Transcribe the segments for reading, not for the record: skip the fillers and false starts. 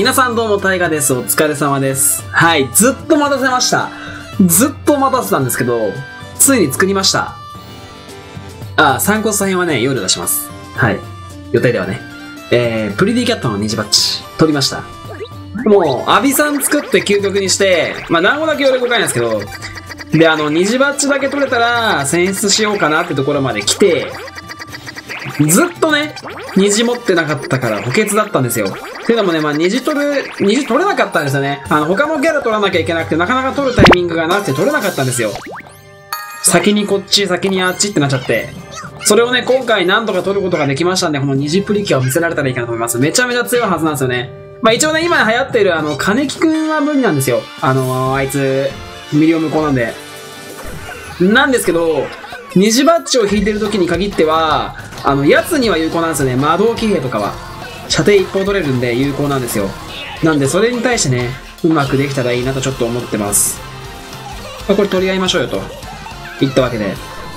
皆さんどうも、タイガです。お疲れ様です。はい、ずっと待たせました。ずっと待たせたんですけど、ついに作りました。参考作品はね、夜出します。はい。予定ではね。プリティキャットの虹バッジ、取りました。もう、アビさん作って究極にして、何個だけ俺動かないんですけど、で、虹バッジだけ取れたら、選出しようかなってところまで来て、ずっとね、虹持ってなかったから補欠だったんですよ。っていうのもね、虹取れなかったんですよね。他のキャラ取らなきゃいけなくて、なかなか取るタイミングがなくて取れなかったんですよ。先にこっち、先にあっちってなっちゃって。それをね、今回なんとか取ることができましたんで、この虹プリキュアを見せられたらいいかなと思います。めちゃめちゃ強いはずなんですよね。一応ね、今流行っている金木くんは無理なんですよ。あいつ、ミリオン無効なんで。なんですけど、虹バッジを引いてる時に限っては、奴には有効なんですよね。魔導騎兵とかは。射程一方取れるんで有効なんですよ。なんで、それに対してね、うまくできたらいいなとちょっと思ってます。これ取り合いましょうよと。言ったわけで。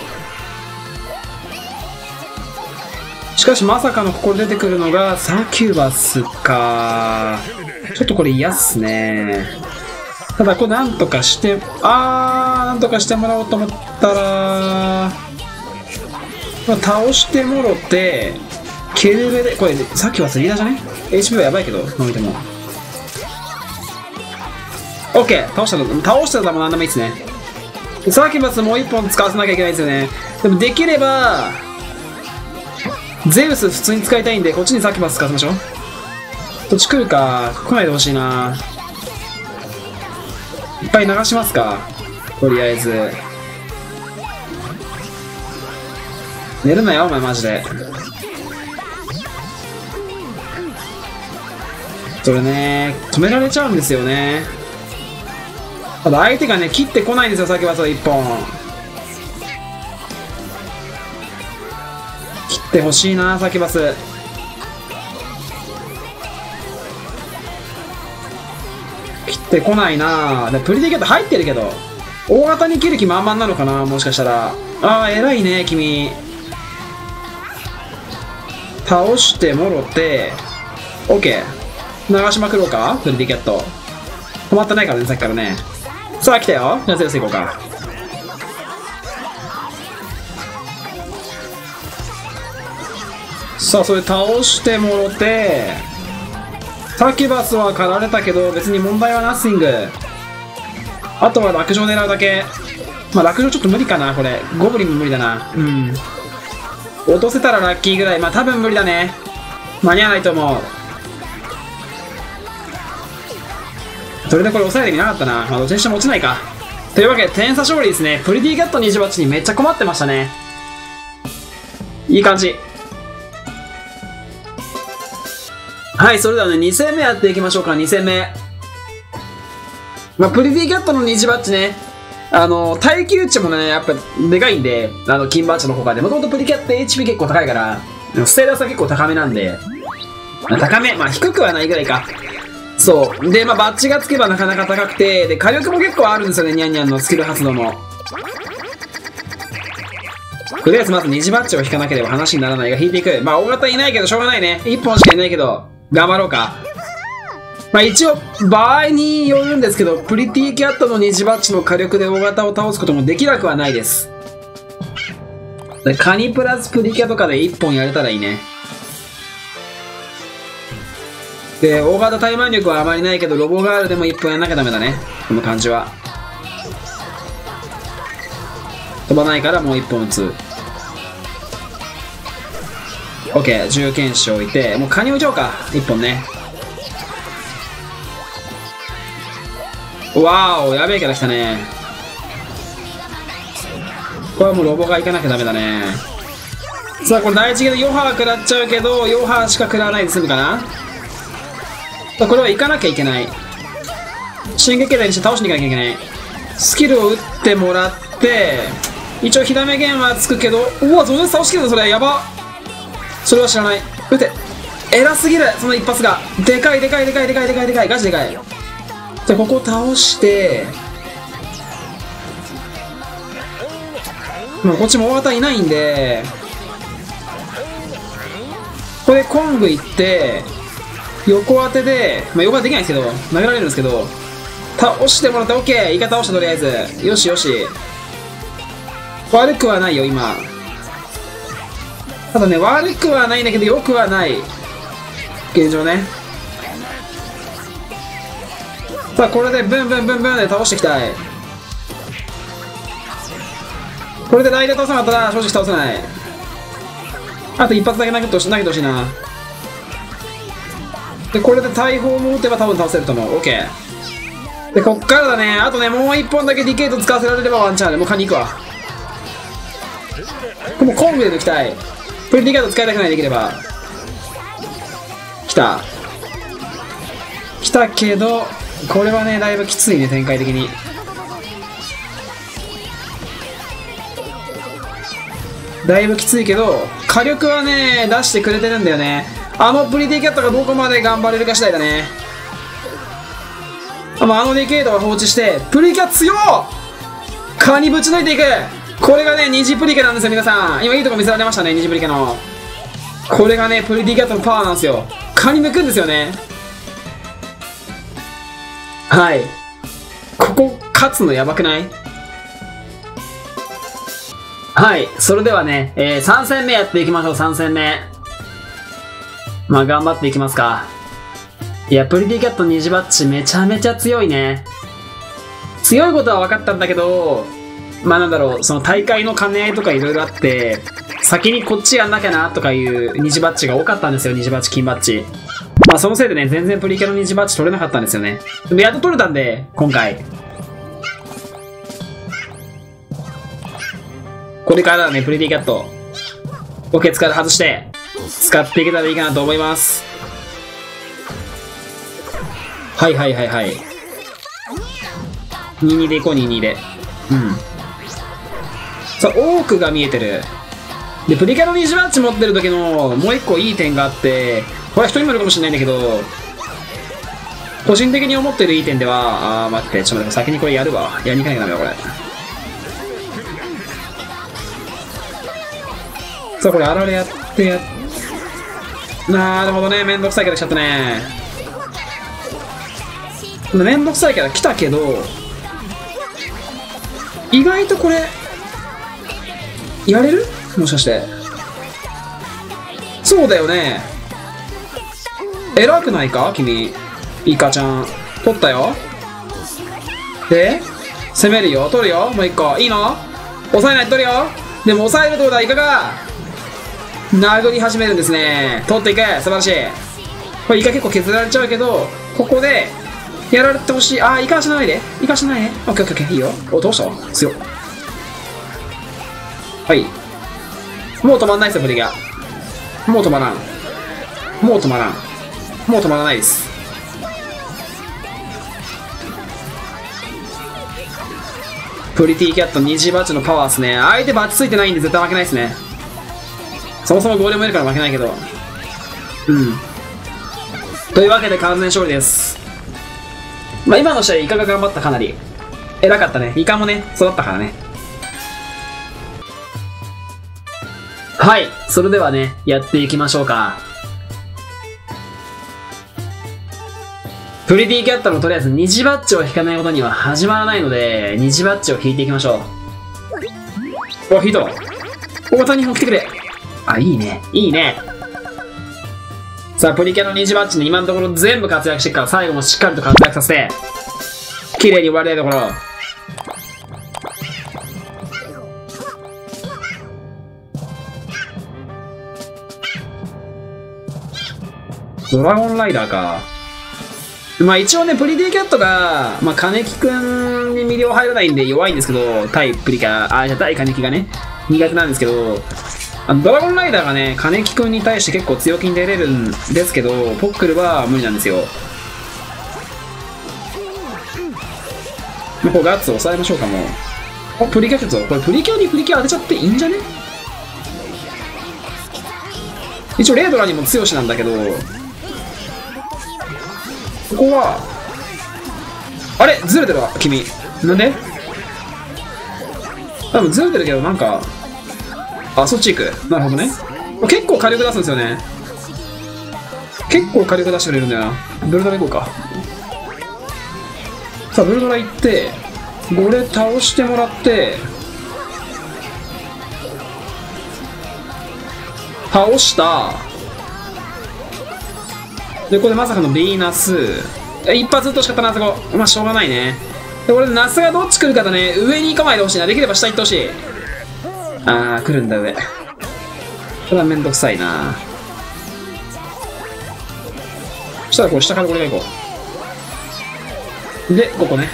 しかし、まさかのここで出てくるのが、サキュバスか。ちょっとこれ嫌っすね。ただ、これなんとかして、なんとかしてもらおうと思ったら、倒してもろて、ケルベで、これ、さっきはスリーダーじゃね？ HP はやばいけど、飲みても。OK! 倒したらもう何でもいいっすね。サキュバスもう一本使わせなきゃいけないですよね。でもできれば、ゼウス普通に使いたいんで、こっちにサキュバス使わせましょう。どっち来るか、来ないでほしいな。いっぱい流しますか、とりあえず。寝るなよお前マジで。それね、止められちゃうんですよね。ただ相手がね、切ってこないんですよ、サキュバスを1本。切ってほしいな、サキュバス。切ってこないな。でプリティキャット入ってるけど、大型に切る気満々なのかな、もしかしたら。偉いね、君。倒してもろて、OK。流しまくろうか、プリティキャット。止まってないからね、さっきからね。さあ、来たよ。じゃあ、ゼウス行こうか。さあ、それ倒してもろて、サキュバスは狩られたけど、別に問題はナッシング。あとは落城狙うだけ。落城ちょっと無理かな、これ。ゴブリンも無理だな。落とせたらラッキーぐらい。多分無理だね。間に合わないと思う。それでこれ抑える意味なかったな。どっちにしても落ちないか。というわけで、点差勝利ですね。プリティキャット虹バッジにめっちゃ困ってましたね。いい感じ。はい、それではね、2戦目やっていきましょうか、2戦目。プリティキャットの虹バッジね。耐久値もね、やっぱでかいんで、金バッジの方がで、もともとプリキャット HP 結構高いから、ステータスは結構高めなんで、高め、低くはないぐらいか。そう。で、バッジがつけばなかなか高くて、で、火力も結構あるんですよね、ニャンニャンのスキル発動も。とりあえずまず虹バッジを引かなければ話にならないが、引いていく。大型いないけどしょうがないね。1本しかいないけど、頑張ろうか。一応、場合によるんですけど、プリティキャットの虹バッジの火力で大型を倒すこともできなくはないです。カニプラスプリキャとかで1本やれたらいいね。で、大型耐慢力はあまりないけど、ロボガールでも1本やんなきゃダメだね。この感じは。飛ばないからもう1本撃つ。OK、重剣士置いて、もうカニ置いちゃおうか。1本ね。わーお、やべえキャラ来たね。これはもうロボが行かなきゃダメだね。さあ、これ第一ゲーでヨハー食らっちゃうけど、ヨハーしか食らわないで済むかな。これは行かなきゃいけない。進撃台にして倒しに行かなきゃいけない。スキルを打ってもらって、一応火ダメ弦はつくけど、うわ、ゾネス倒しきるぞ、それ。やば。それは知らない。撃て。偉すぎる、その一発が。でかい、でかい、でかい、でかい、でかい、でかい。ガチでかい。じゃあ、ここ倒して、こっちも大型いないんで、これコング行って、 横当てで、まあ、横当てできないんですけど、投げられるんですけど、倒してもらって OK。イカ倒した、とりあえず。よしよし。悪くはないよ、今。ただね、悪くはないんだけど、良くはない。現状ね。さあ、これでブンブンブンブンで倒していきたい。これでライダー倒さなかったら、正直倒せない。あと一発だけ投げてほしいな。で、これで大砲も撃てば多分倒せると思う。OK。で、こっからだね。あとね、もう一本だけディケイト使わせられればワンチャンでもうカニ行くわ。もうコンビで抜きたい。プリディケート使いたくない、できれば。来たけど、これはね、だいぶきついね、展開的に。だいぶきついけど、火力はね、出してくれてるんだよね。あのプリディキャットがどこまで頑張れるか次第だね。あのディケイトは放置して、プリキャ強っ！カニぶち抜いていく！これがね、二次プリキャなんですよ、皆さん。今いいとこ見せられましたね、二次プリキャの。これがね、プリディキャットのパワーなんですよ。カニ抜くんですよね。はい。ここ、勝つのやばくない？はい。それではね、3戦目やっていきましょう、3戦目。まあ、頑張っていきますか。いや、プリティキャット虹バッチめちゃめちゃ強いね。強いことは分かったんだけど、まあなんだろう、その大会の兼ね合いとかいろいろあって、先にこっちやんなきゃなとかいう虹バッチが多かったんですよ、虹バッチ、金バッチ。まあそのせいでね、全然プリキャの虹バッチ取れなかったんですよね。でもやっと取れたんで、今回。これからだね、プリティキャット。オケから外して、使っていけたらいいかなと思います。はい。22でいこう、22で。うん。さあ、多くが見えてる。で、プリキャの虹バッチ持ってる時のもう一個いい点があって、これは人にもいるかもしれないんだけど、個人的に思ってるいい点では、待って、ちょっと待って、先にこれやるわ。やりに行かなきゃダメだ、これ。さあ、これ、あられやってなるほどね、めんどくさいキャラ来ちゃったね。めんどくさいキャラ来たけど、意外とこれ、やれる？もしかして。そうだよね。偉くないか君。イカちゃん。取ったよ。で、攻めるよ。取るよ。もう一個。いいの？抑えないと取るよ。でも抑えるってことはイカが、殴り始めるんですね。取っていく。素晴らしい。これイカ結構削られちゃうけど、ここで、やられてほしい。イカしないで。イカしないで。オッケー。いいよ。お、どうした強っ。はい。もう止まんないですよ、プリキャ。もう止まらないです。プリティキャット虹バッチのパワーですね。相手バッチついてないんで絶対負けないですね。そもそもゴーレムいるから負けないけど。というわけで完全勝利です。まあ今の試合イカが頑張った、かなり。偉かったね。イカもね、育ったからね。はい。それではね、やっていきましょうか。プリティキャットのとりあえず虹バッチを引かないことには始まらないので、虹バッチを引いていきましょう。お、引いたわ。大谷も来てくれ。いいね。さあ、プリキャの虹バッチね、今のところ全部活躍してっから最後もしっかりと活躍させて、綺麗に終わりたいところ。ドラゴンライダーか。まあ一応ね、プリティキャットが、まあ金木くんに魅了入らないんで弱いんですけど、対プリキャ、対金木がね、苦手なんですけど、ドラゴンライダーがね、金木くんに対して結構強気に出れるんですけど、ポックルは無理なんですよ。もうガッツを抑えましょうか、もう。プリキャット、これプリキャにプリキャ当てちゃっていいんじゃね？一応レードラにも強しなんだけど、ここは、あれずれてるわ、君。なんで？多分ずれてるけど、なんか、そっち行く。なるほどね。結構火力出すんですよね。 結構火力出してくれるんだよな。ブルドラ行こうか。さあ、ブルドラ行って、これ倒してもらって、倒した。で、これでまさかのヴィーナス。一発撃ってほしかったな、そこ。まあ、しょうがないね。で、俺、ナスがどっち来るかだね。上に行かないでほしいな。できれば下行ってほしい。あー、来るんだ、上。これはめんどくさいな。そしたら、こう、下からこれが行こう。で、ここね。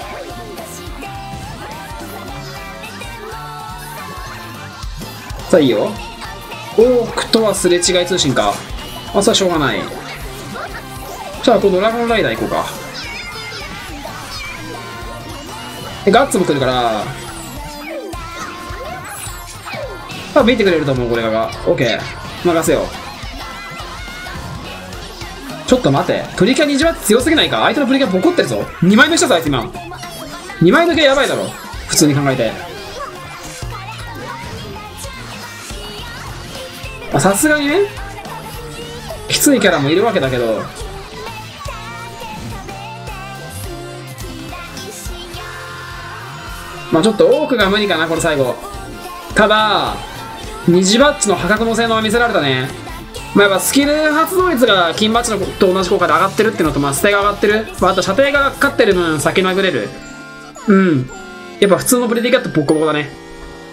さあ、いいよ。オークとはすれ違い通信か。あ、それはしょうがない。じゃあ、こうドラゴンライダー行こうか。ガッツも来るから、多分見てくれると思う、これが。オッケー。任せよう。ちょっと待て。プリキュア20は強すぎないか。相手のプリキュアボコってるぞ。2枚抜きしたぞ、あいつ今。2枚抜きやばいだろ。普通に考えて。さすがにね、きついキャラもいるわけだけど、まあちょっと多くが無理かな、これ最後。ただ、虹バッジの破格の性能は見せられたね。まあやっぱスキル発動率が金バッジのと同じ効果で上がってるっていうのと、まあステが上がってる。まああと射程がかかってる分先殴れる。うん。やっぱ普通のプレディキャットボコボコだね。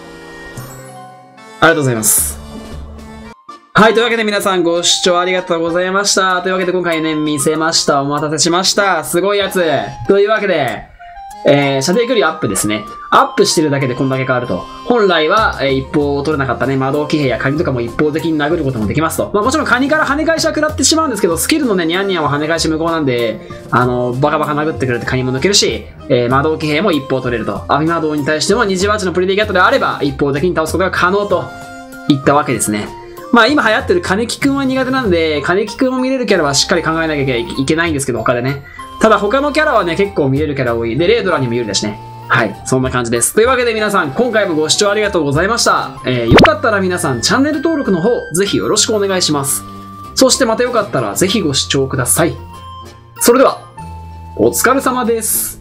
ありがとうございます。はい、というわけで皆さんご視聴ありがとうございました。というわけで今回ね、見せました。お待たせしました。すごいやつ。というわけで、射程距離アップですね。アップしてるだけでこんだけ変わると。本来は、一方を取れなかったね、魔導騎兵やカニとかも一方的に殴ることもできますと。まあもちろんカニから跳ね返しは食らってしまうんですけど、スキルのね、ニャンニャンは跳ね返し無効なんで、バカバカ殴ってくれてカニも抜けるし、魔導騎兵も一方取れると。アビ魔導に対しても虹バッジのプレディキャットであれば、一方的に倒すことが可能といったわけですね。まあ今流行ってる金木くんは苦手なんで、金木くんを見れるキャラはしっかり考えなきゃいけないんですけど、他でね。ただ他のキャラはね、結構見れるキャラ多い。で、レイドラにも有利だしね。はい。そんな感じです。というわけで皆さん、今回もご視聴ありがとうございました。よかったら皆さん、チャンネル登録の方、ぜひよろしくお願いします。そしてまたよかったら、ぜひご視聴ください。それでは、お疲れ様です。